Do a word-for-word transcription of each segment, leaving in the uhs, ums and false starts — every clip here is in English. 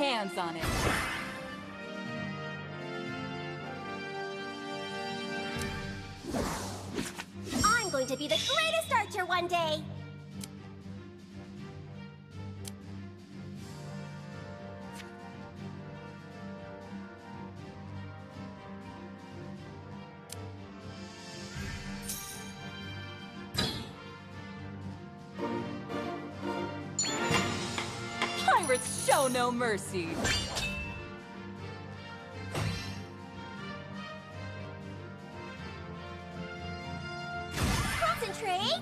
hands on it. I'm going to be the greatest archer one day! Pirates show no mercy. Concentrate!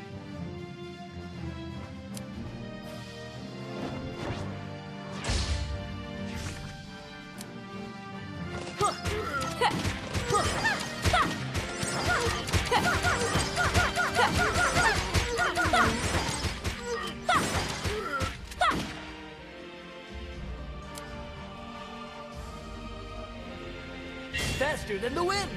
Faster than the wind!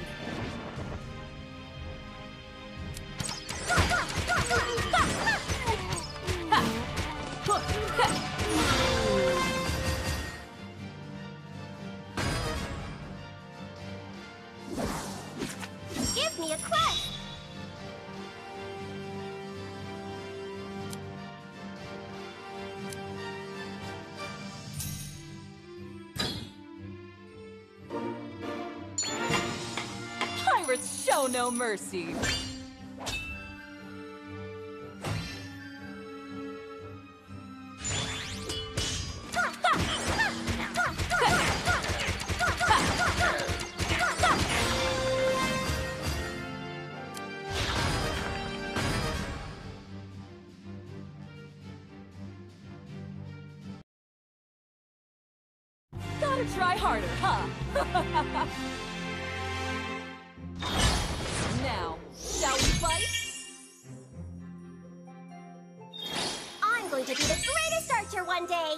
Give me a quest! Pirates show no mercy. Gotta try harder, huh? Now, shall we fight? I'm going to be the greatest archer one day!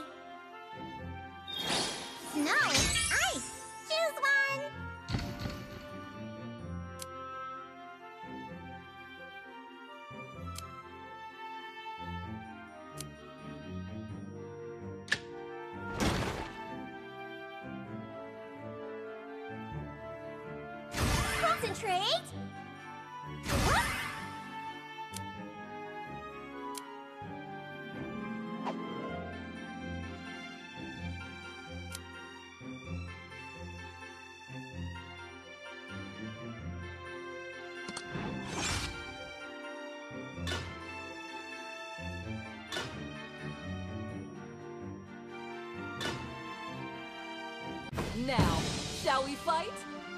Snow, ice, choose one! Concentrate! What? Now, shall we fight?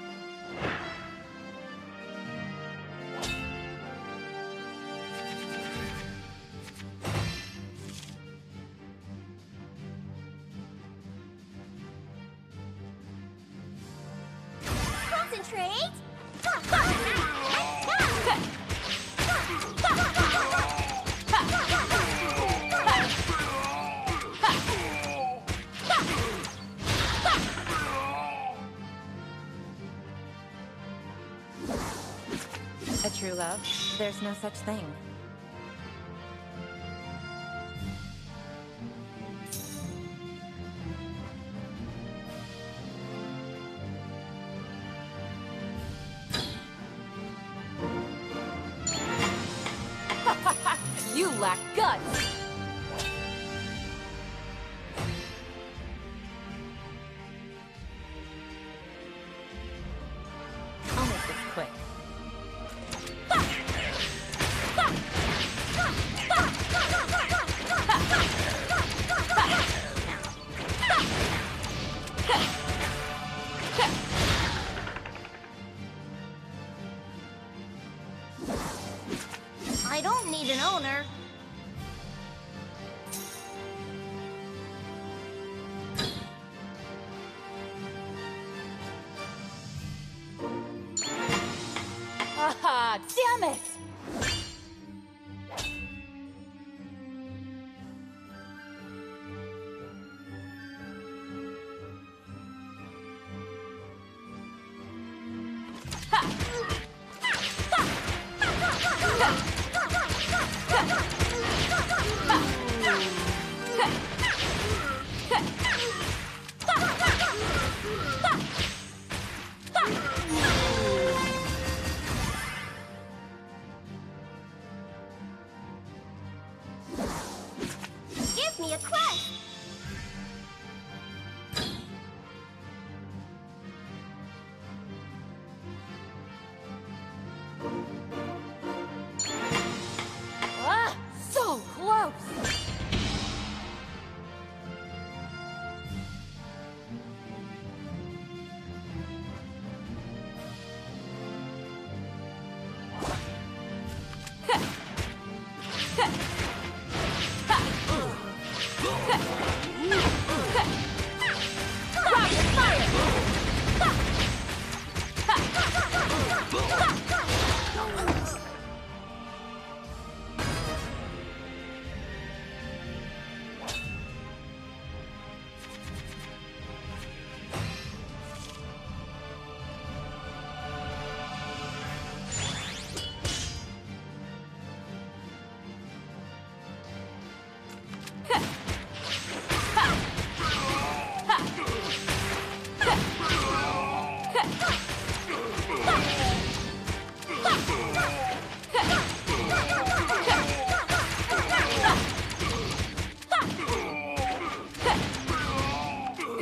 Concentrate! A true love? There's no such thing. You lack guts! I'll make this quick. I don't need an owner. Ah, damn it!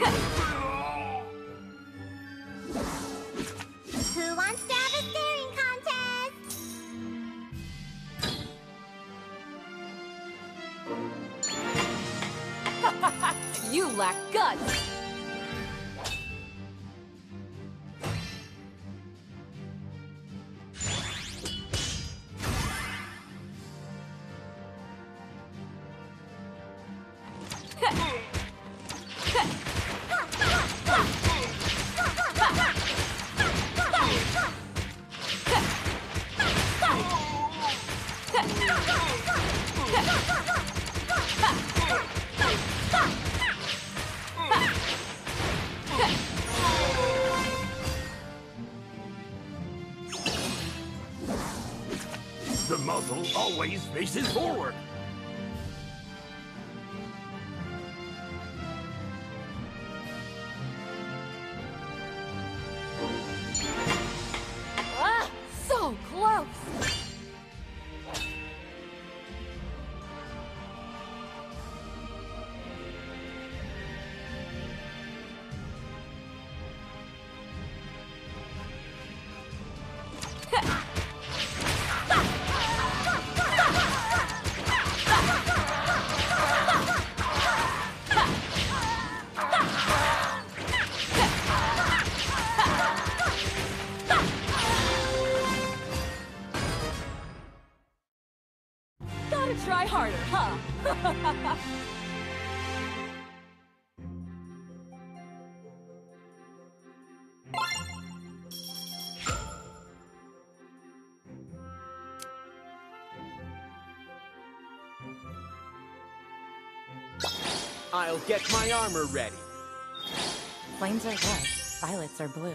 Who wants to have a staring contest? You lack guts! The muzzle always faces forward. Ah, so close! Gotta try harder, huh? I'll get my armor ready. Flames are red, violets are blue.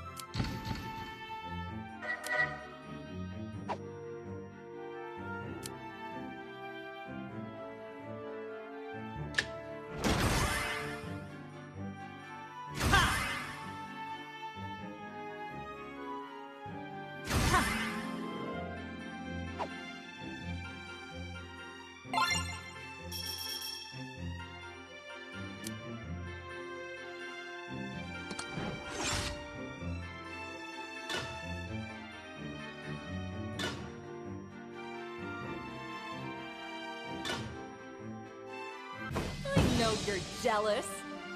I know you're jealous.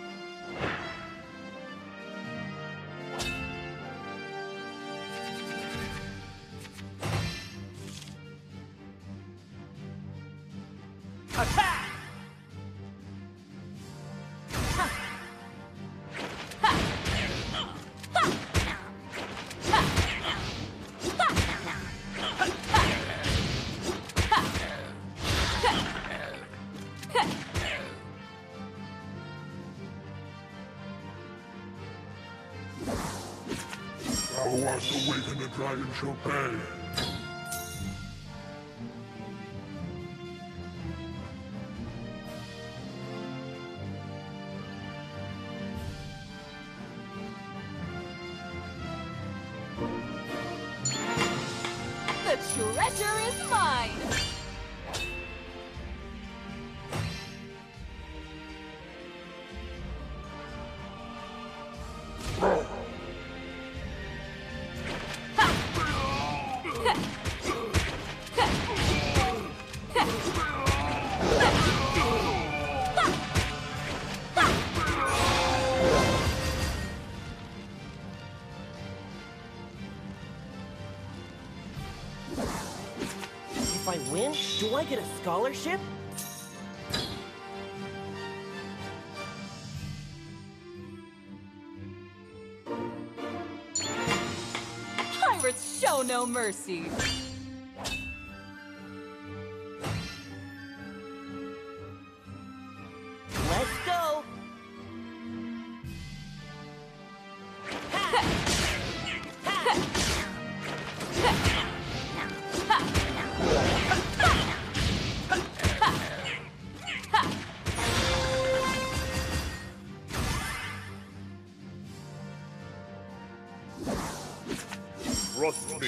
Attack! Thou hast awakened the dragon shall pay. The treasure is mine! If I win, do I get a scholarship? Pirates show no mercy! Let's go! Trust me.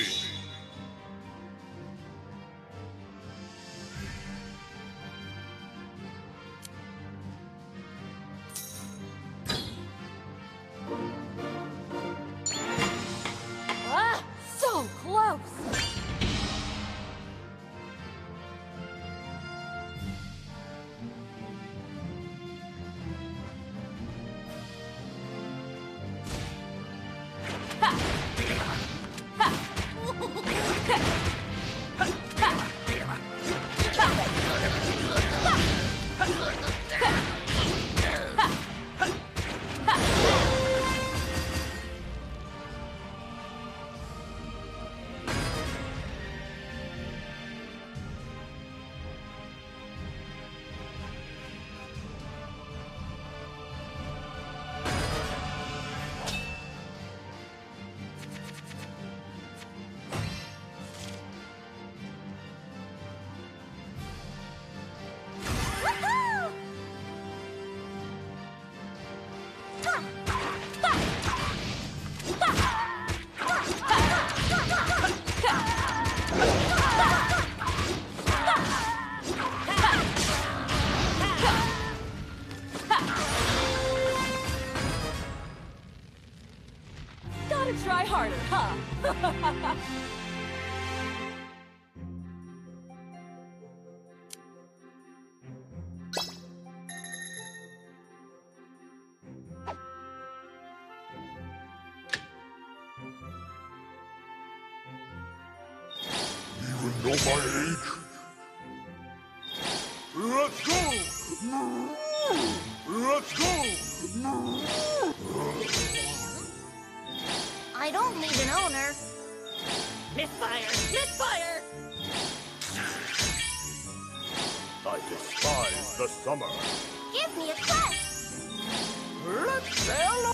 Gotta try harder, huh? Even know my age? Let's go! Let's go! I don't need an owner. Misfire! Misfire! I despise the summer. Give me a quest. Let's sail!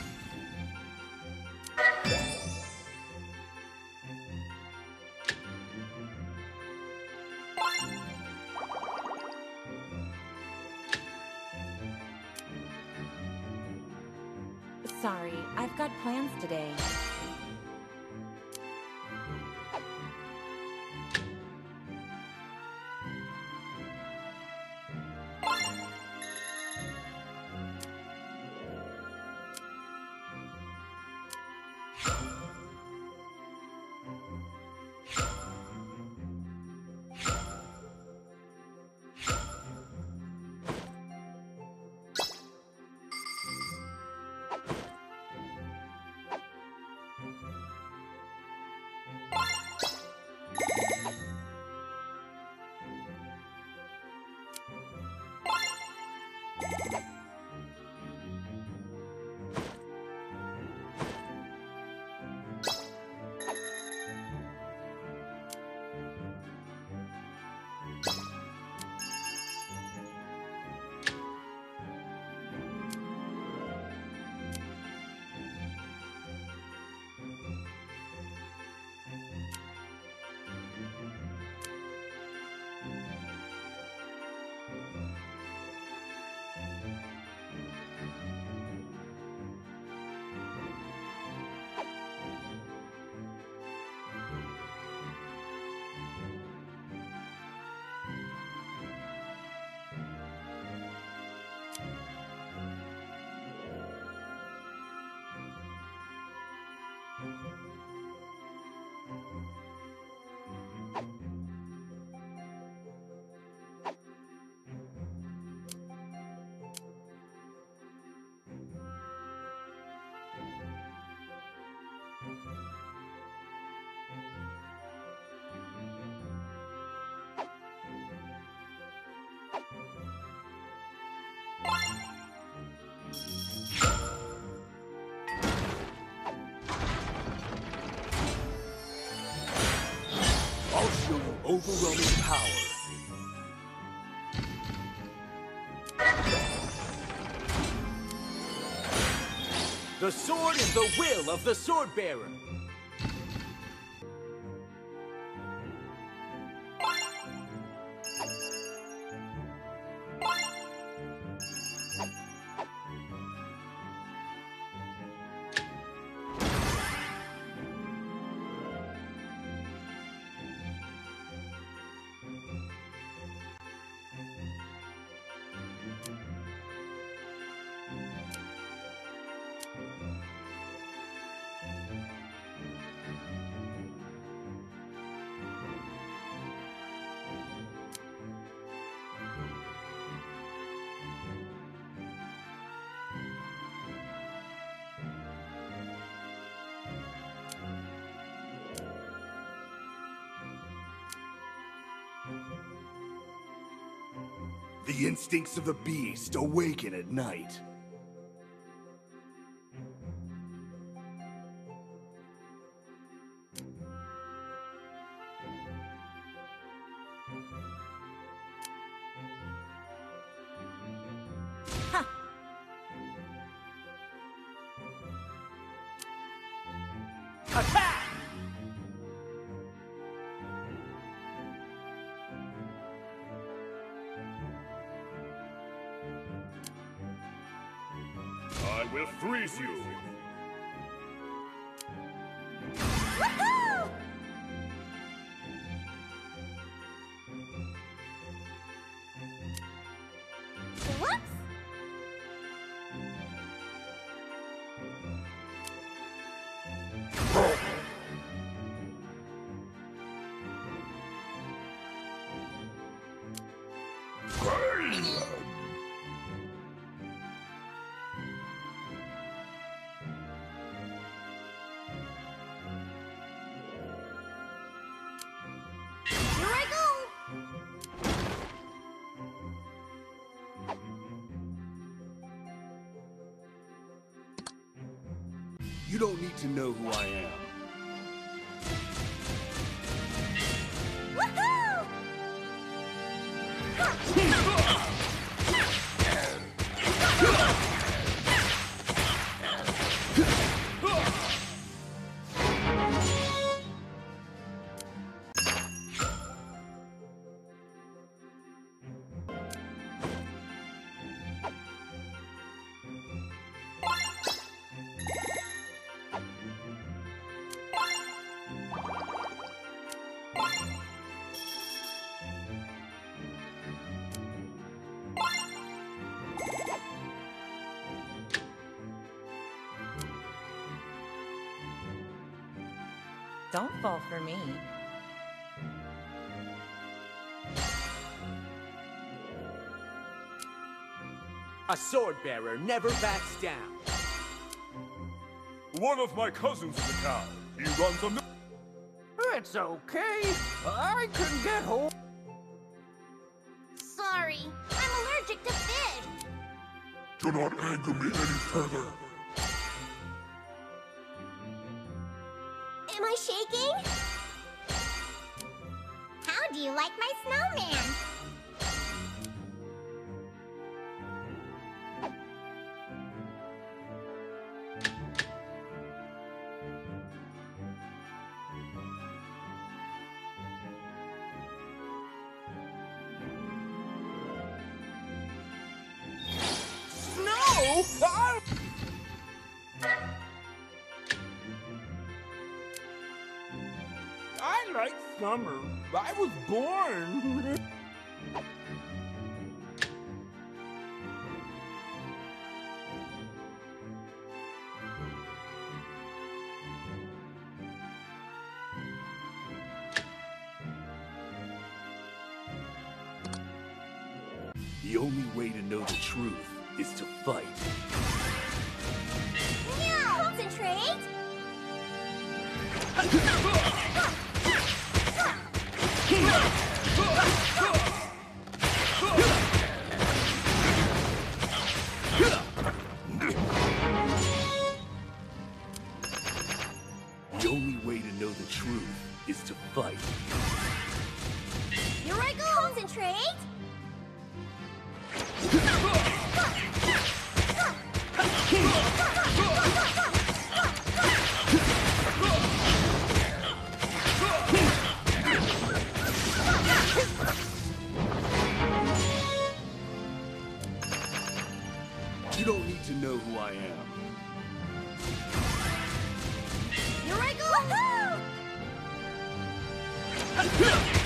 Sorry, I've got plans today. I'll show you overwhelming power. The sword is the will of the sword bearer. The instincts of the beast awaken at night. Attack! I'm will freeze you. Woohoo! Whoops! Here I go! You don't need to know who I am. Woohoo! Don't fall for me. A sword bearer never backs down. One of my cousins is a cow. He runs on the... It's okay. I can get home. Sorry, I'm allergic to fish. Do not anger me any further. Am I shaking? How do you like my snowman? No! I... I like summer. I was born. The only way to know the truth is to fight. No! Concentrate! The only way to know the truth is to fight. Here I go! Concentrate! You don't need to know who I am. Here I go! Woohoo!